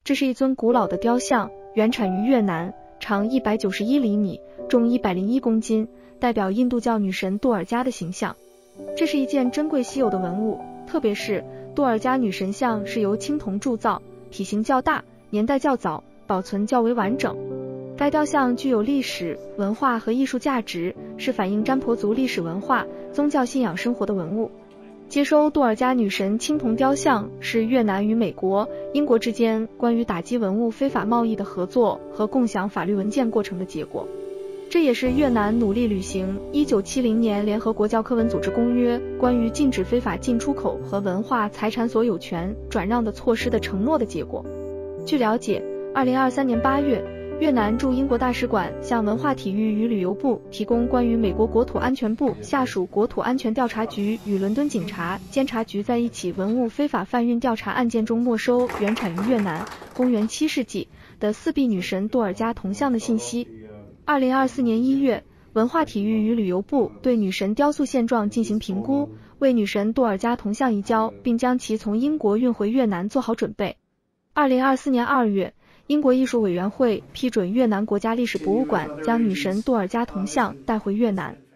这是一尊古老的雕像，原产于越南，长191厘米，重101公斤，代表印度教女神杜尔加的形象。这是一件珍贵稀有的文物，特别是杜尔加女神像是由青铜铸造，体型较大，年代较早，保存较为完整。该雕像具有历史、文化和艺术价值，是反映占婆族历史文化、宗教信仰生活的文物。接收杜尔加女神青铜雕像是越南与美国、英国之间关于打击文物非法贸易的合作和共享法律文件过程的结果。这也是越南努力履行1970年联合国教科文组织公约关于禁止非法进出口和文化财产所有权转让的措施的承诺的结果。据了解，2023年8月，越南驻英国大使馆向文化体育与旅游部提供关于美国国土安全部下属国土安全调查局与伦敦警察监察局在一起文物非法贩运调查案件中没收原产于越南公元7世纪的四臂女神杜尔加铜像的信息。2024年1月，文化体育与旅游部对女神雕塑现状进行评估，为女神杜尔加铜像移交，并将其从英国运回越南做好准备。2024年2月，英国艺术委员会批准越南国家历史博物馆将女神杜尔加铜像带回越南。